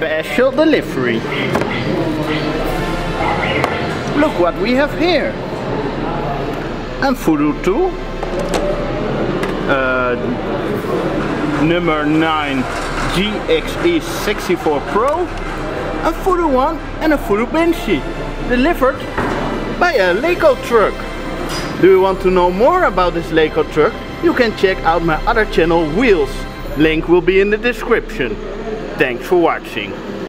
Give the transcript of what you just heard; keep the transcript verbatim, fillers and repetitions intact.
special delivery. Look what we have here. And Voodoo two. Uh, number nine G X E sixty-four Pro. A Voodoo one and a Voodoo Banshee. Delivered by a Lego truck. Do you want to know more about this Lego truck? You can check out my other channel, Wheels. Link will be in the description. Thanks for watching.